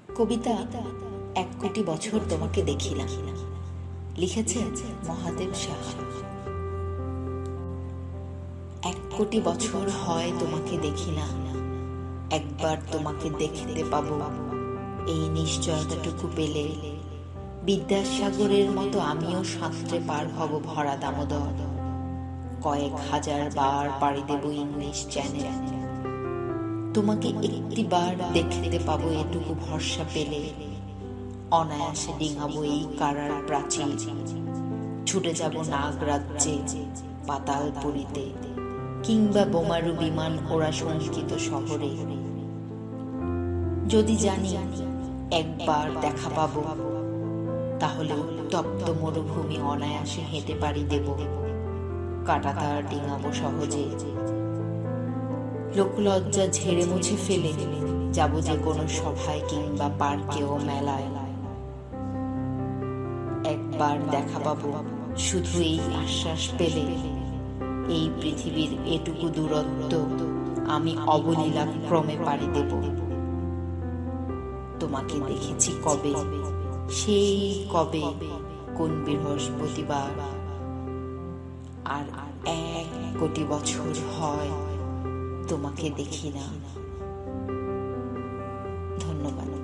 কবিতা ১ কোটি বছর তোমাকে দেখি না, লিখেছেন মহাদেব সাহা। ১ কোটি বছর হয় তোমাকে দেখি না, একবার তোমাকে দেখতে পাবো, এই নিশ্চয়তাটুকু পেলে বিদ্যাসাগরের মতো আমিও সাঁতরে পার হব ভরা দামোদর। কয়েক হাজার বার পাড়ি দেব ইংলিশ চ্যানেল, তোমাকে একটি বার দেখতে পাবো এটুকু ভরসা পেলে। অনায়াসে ডিঙাবো এই কারার প্রাচীর, ছুটে যাব নাগরাজ্যে পাতালপুরীতে, কিংবা বোমারু বিমান ওরা শঙ্কিত শহরে। যদি জানি একবার দেখা পাবো, তাহলে উত্তপ্ত মরুভূমি অনায়াসে হেঁটে পাড়ি দেব, কাঁটাতার ডিঙাবো সহজে। লোকলজ্জা ঝেড়ে মুছে ফেলে যাব যে কোনো সভায় কিংবা পার্কে ও মেলায়। একবার দেখা পাবো শুধু এই আশ্বাস পেলে, এই পৃথিবীর এটুকু দূরত্ব আমি অবলীলা ক্রমে পাড়ি দেব। তোমাকে দেখেছি কবে, সেই কবে, কোন বৃহস্পতিবার। আর ১ কোটি বছর হয় তোমাকে দেখি না। ধন্যবাদ।